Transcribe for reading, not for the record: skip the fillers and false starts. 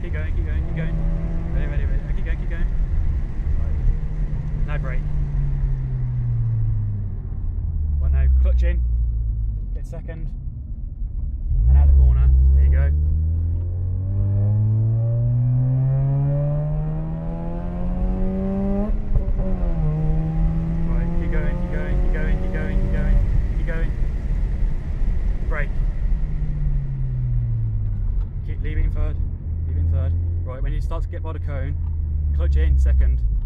keep going, keep going, keep going. Ready, ready, ready. Keep going, keep going. Right. Now brake. Well, now clutch in, get second, and out the corner. There you go. Right, keep going, keep going, keep going, keep going, keep going, keep going. Brake. Keep leaving third, leaving third. Right, when you start to get by the cone, clutch in second.